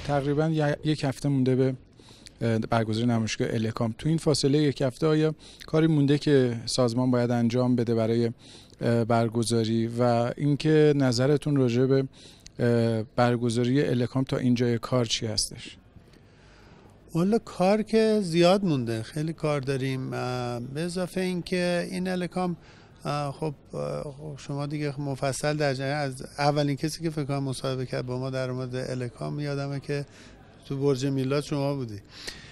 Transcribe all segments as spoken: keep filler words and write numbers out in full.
تقریبا یک هفته مونده به برگزاری نمایشگاه الکام. تو این فاصله یک هفته آیا کاری مونده که سازمان باید انجام بده برای برگزاری و اینکه نظرتون راجع به برگزاری الکام تا اینجای کار چی هستش؟ والا کار که زیاد مونده، خیلی کار داریم. به اضافه اینکه این الکام خب شما دیگه مفصل در جریان، از اولین کسی که فکر کنم مصاحبه کرد با ما در مورد الکام یادمه که تو برج میلاد شما بودی.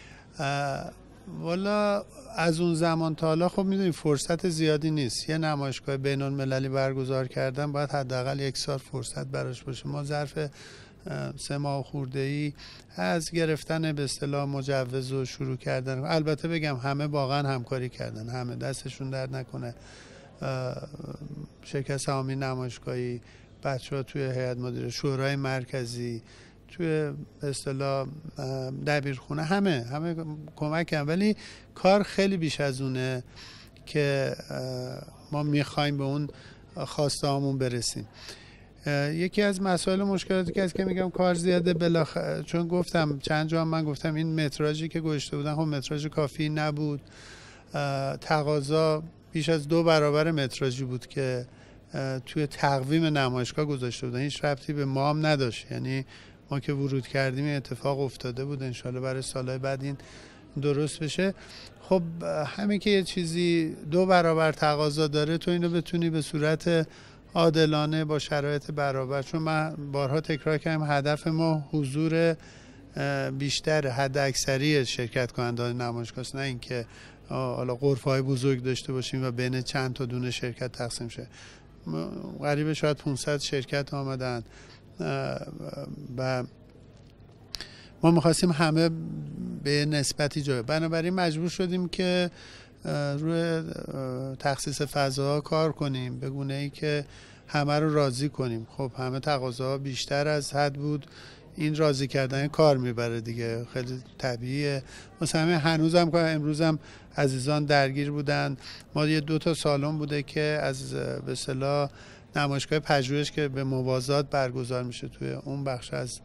والا از اون زمان تا حالا خب میدونی فرصت زیادی نیست. یه نمایشگاه بین المللی برگزار کردن باید حداقل یک سال فرصت براش باشه. ما ظرف سه ماه خورده‌ای از گرفتن به اصطلاح مجوز و شروع کردن، البته بگم همه واقعا همکاری کردن، همه دستشون درد نکنه. شرکت سهامی نمایشگاهی، بچه‌ها توی هیئت مدیره، شورای مرکزی، توی به اصطلاح دبیرخونه، همه همه کمک کردن، ولی کار خیلی بیش از اونه که ما میخوایم به اون خواسته هامون برسیم. یکی از مسائل مشکلاتی که از که میگم کار زیاده، بلاخره چون گفتم چند جا من گفتم این متراژی که گذاشته بودن خب متراژ کافی نبود. تقاضا بیش از دو برابر متراژی بود که توی تقویم نمایشگاه گذاشته بودن. هیچ ربطی به ما هم نداشت، یعنی ما که ورود کردیم اتفاق افتاده بود. انشالله برای سالهای بعد این درست بشه. خب همین که یه چیزی دو برابر تقاضا داره، تو اینو بتونی به صورت عادلانه با شرایط برابر، چون من بارها تکرار کردم هدف ما حضور بیشتر حد اکثری شرکت کنندگان نمایشگاه است، نه اینکه حالا غرفه‌های بزرگ داشته باشیم و بین چند تا دونه شرکت تقسیم شه. قریب شاید پانصد شرکت آمدن و ما می‌خواستیم همه به نسبتی جای، بنابراین مجبور شدیم که روی تخصیص فضاها کار کنیم به گونه‌ای که همه رو راضی کنیم. خب همه تقاضاها بیشتر از حد بود، این راضی کردن کار میبره دیگه، خیلی طبیعیه. مثلا همه هنوزم که امروزم عزیزان درگیر بودن، ما یه دو تا سالن بوده که از به اصطلاح نمایشگاه پژوهش که به موازات برگزار میشه توی اون بخش از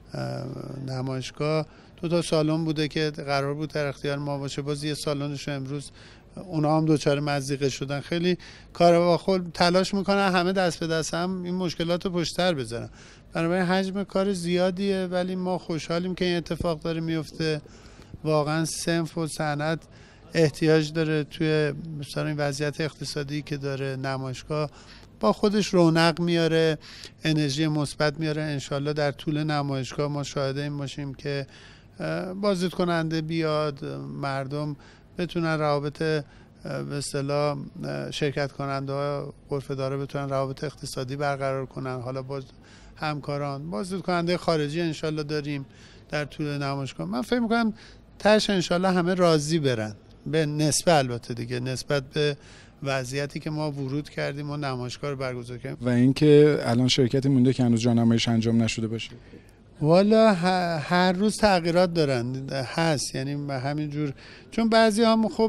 نمایشگاه، دو تا سالن بوده که قرار بود در اختیار ما باشه، باز یه سالنش امروز اونا هم دوچار مضیقه شدن. خیلی کار با خود تلاش میکنن همه دست به دست هم این مشکلات رو پشت‌تر بذارن. بنابراین حجم کار زیادیه، ولی ما خوشحالیم که این اتفاق داره میفته. واقعا صنف و صنعت احتیاج داره توی مثلا این وضعیت اقتصادی که داره. نمایشگاه با خودش رونق میاره، انرژی مثبت میاره. انشالله در طول نمایشگاه ما شاهد این باشیم که بازدید کننده بیاد، مردم بتونن روابط به اصطلاح شرکت کننده ها، غرفه داره بتونن روابط اقتصادی برقرار کنن. حالا باز همکاران، بازدید کننده خارجی انشالله داریم در طول نمایشگاه. من فکر میکنم تاش انشالله همه راضی برن، به نسبت البته دیگه، نسبت به وضعیتی که ما ورود کردیم و نمایشگاه رو برگزار کردیم. و اینکه الان شرکتی مونده که هنوز جانمایش انجام نشده باشه. والا هر روز تغییرات دارن هست، یعنی همینجور، چون بعضی هم خب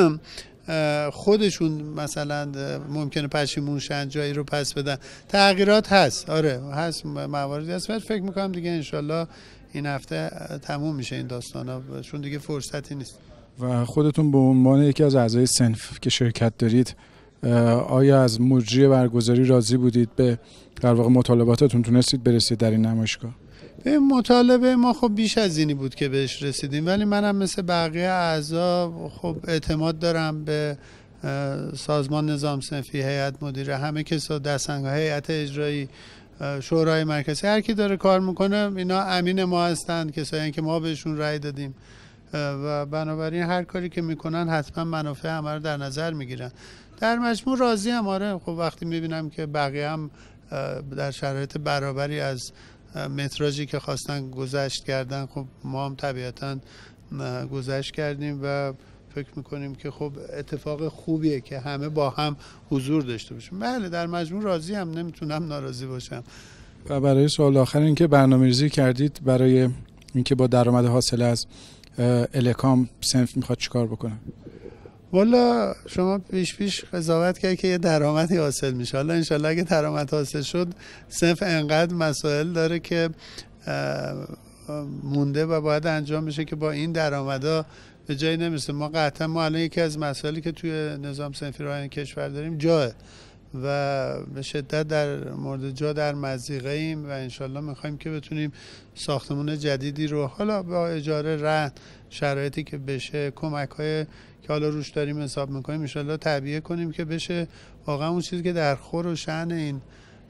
خودشون مثلا ممکنه پشیمون شن، جایی رو پس بدن، تغییرات هست. آره هست، مواردی هست، ولی فکر میکنم دیگه انشالله این هفته تموم میشه این داستانا، چون دیگه فرصتی نیست. و خودتون به عنوان یکی از اعضای صنف که شرکت دارید، آیا از مجری برگزاری راضی بودید؟ به در واقع مطالباتتون تونستید برسید در این نمایشگاه؟ به مطالبه ما خب بیش از اینی بود که بهش رسیدیم، ولی منم مثل بقیه اعضا خب اعتماد دارم به سازمان نظام صنفی، هیئت مدیره، همه کسا، دستنگاه، هیئت اجرایی، شورای مرکزی، هر کی داره کار میکنه اینا امین ما هستن، کسایی که ما بهشون رأی دادیم و بنابراین هر کاری که میکنن حتما منافع همه رو در نظر میگیرن. در مجموع راضی ام. آره خب وقتی میبینم که بقیه هم در شرایط برابری از متراژی که خواستن گذشت کردن، خب ما هم طبیعتاً گذشت کردیم و فکر میکنیم که خب اتفاق خوبیه که همه با هم حضور داشته باشیم. بله در مجموع راضی هم، نمیتونم ناراضی باشم. و برای سوال آخر این که برنامه‌ریزی کردید برای اینکه با درآمد حاصل از الکام صنف میخواد چیکار بکنه؟ والا شما پیش پیش قضاوت کردید که یه درآمدی حاصل میشه. حالا انشالله اگه درآمد حاصل شد، صنف انقدر مسائل داره که مونده و باید انجام بشه که با این درآمدا به جایی نمیرسه. ما قطعا ما الان یکی از مسائلی که توی نظام صنفی رایانه کشور داریم جاه و به شدت در مورد جا در مضیقه ایم و انشالله میخوایم که بتونیم ساختمون جدیدی رو حالا با اجاره رهن شرایطی که بشه کمک های که حالا روش داریم حساب میکنیم انشالله تعبیه کنیم که بشه واقعا اون چیزی که در خور و شأن این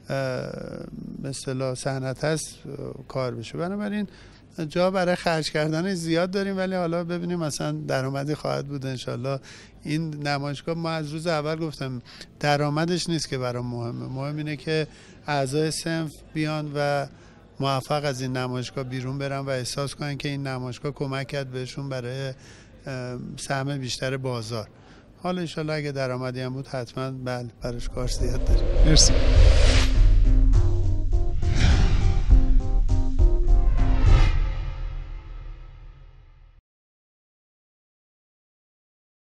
مثلا صنعت هست کار بشه. بنابراین جا برای خرج کردن زیاد داریم ولی حالا ببینیم مثلا درآمدی خواهد بود انشالله. این نمایشگاه ما از روز اول گفتم درآمدش نیست که برام مهمه، مهم اینه که اعضای صنف بیان و موفق از این نمایشگاه بیرون برن و احساس کنن که این نمایشگاه کمک کرد بهشون برای سهم بیشتر بازار. حالا انشالله اگه درآمدی هم بود حتما بله براش کار زیاد داریم. مرسی.